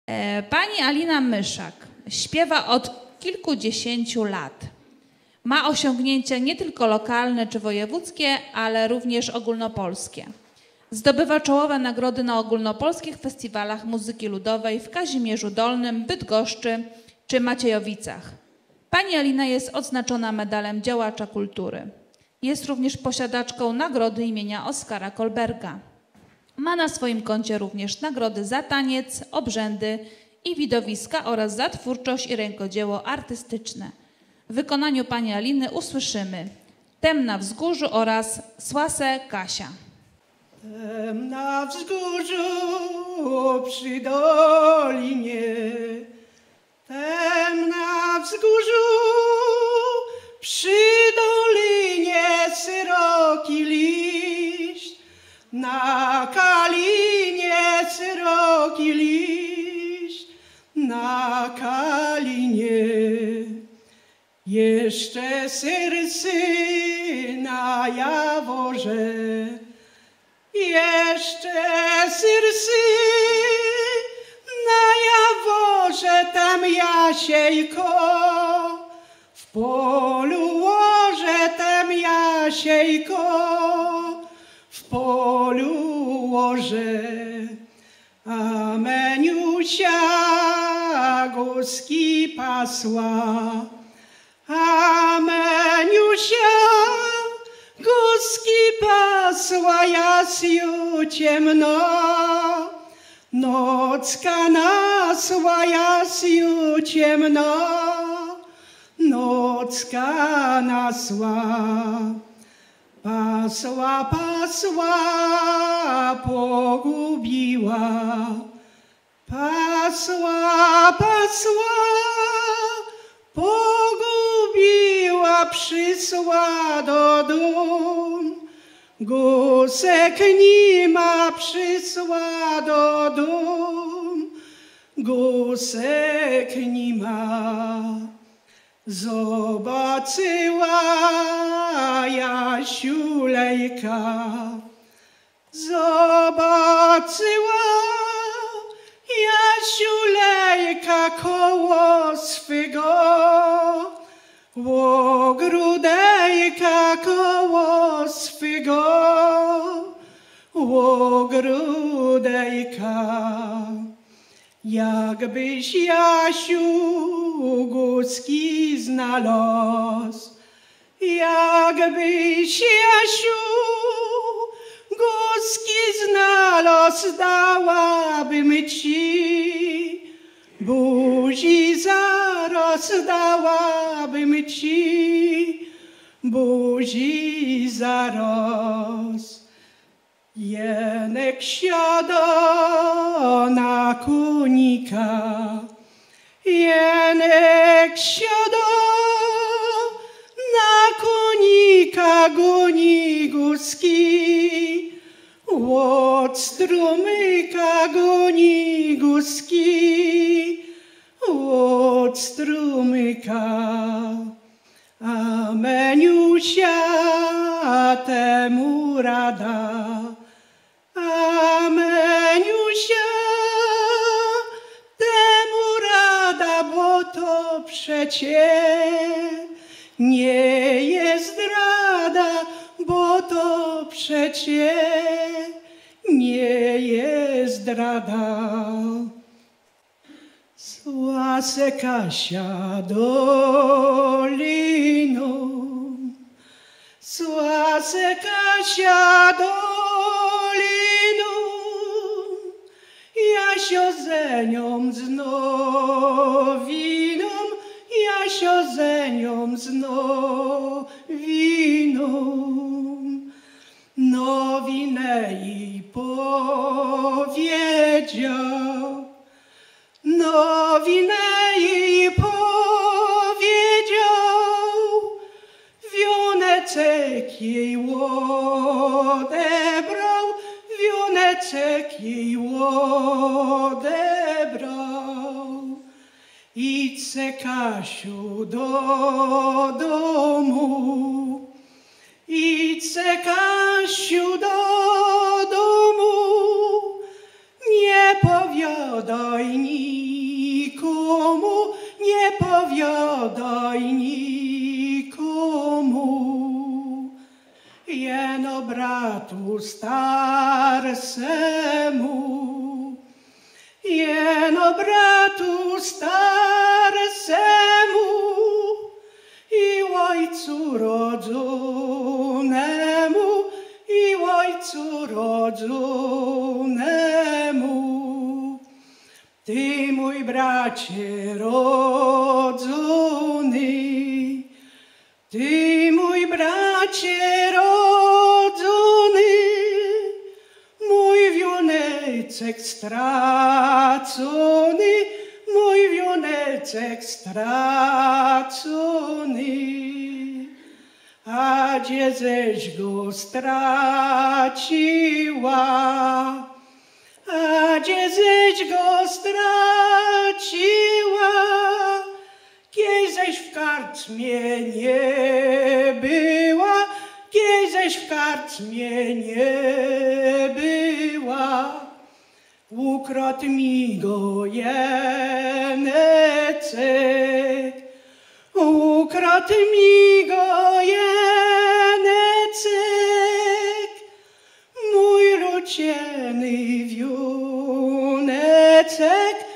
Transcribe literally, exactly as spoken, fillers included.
Pani Alina Myszak śpiewa od kilkudziesięciu lat. Ma osiągnięcia nie tylko lokalne czy wojewódzkie, ale również ogólnopolskie. Zdobywa czołowe nagrody na ogólnopolskich festiwalach muzyki ludowej w Kazimierzu Dolnym, Bydgoszczy czy Maciejowicach. Pani Alina jest odznaczona medalem działacza kultury. Jest również posiadaczką nagrody imienia Oskara Kolberga. Ma na swoim koncie również nagrody za taniec, obrzędy i widowiska oraz za twórczość i rękodzieło artystyczne. W wykonaniu pani Aliny usłyszymy Tem na wzgórzu oraz Słasę Kasia. Tem na wzgórzu przy dolinie, tem na wzgórzu przy dolinie syroki liść, na kalinie syroki liść, na kalinie. Jeszcze syrsy na jaworze, jeszcze syrsy na jaworze, tam Jasiejko w polu łoże, tam Jasiejko w polu łoże. A Meniusia górski pasła, a Meniusia górski pasła, Jasiu ciemno, nocka nasła, Jasiu ciemno, nocka nasła. Pasła, pasła, pogubiła, pasła, pasła, pogubiła, przysła do dum. Gusek nie ma, przysła do dum, gusek nie ma. Zobaczyła Jasiulejka, zobaczyła Jasiulejka koło swego ogródejka, koło swego ogródejka. Jakbyś, Jasiu, górski znalazł, jakbyś, Jasiu, górski znalazł, dałabym ci buzi zaraz, dałabym ci buzi zaraz. Jenek siada na konika, Jenek siada na konika, goni górski, od strumyka goni górski, od strumyka. A Meniusia temu rada, a Meniusia temu rada, bo to przecie nie jest rada, bo to przecie nie jest rada. Słasę Kasia doliną, słasę Kasia doliną, Jasio ze nią znowiną, Jasio ze nią znowiną. Nowinę jej powiedział, nowinę jej powiedział, wioneczek jej odebrał, wioneczek jej odebrał. Idźce, Kasiu, do domu, idźce, Kasiu, do domu, nie powiadaj nic. starsemu. Jeno bratu starsemu i ojcu rodzonemu, i ojcu rodzonemu. Ty, mój bracie rodzony, ty, mój bracie rodzony, mój wionecek stracony, mój wionecek stracony. A gdzie ześ go straciła, a gdzie ześ go straciła, kiedyś ześ w karczmie nie była, kiedyś ześ w karczmie nie była. Ukradł mi go Jenecek, ukradł mi go Jenecek, mój rodziany wionecek,